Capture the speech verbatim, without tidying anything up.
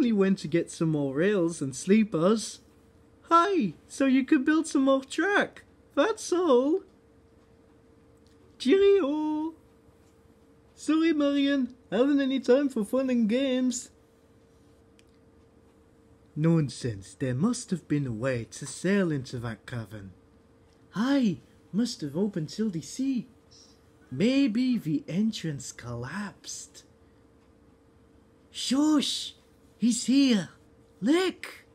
only went to get some more rails and sleepers. Hi, so you could build some more track. That's all. Cheerio. Sorry, Marion, haven't any time for fun and games. Nonsense, there must have been a way to sail into that cavern. Aye, must have opened till the sea. Maybe the entrance collapsed. Shush! He's here! Look!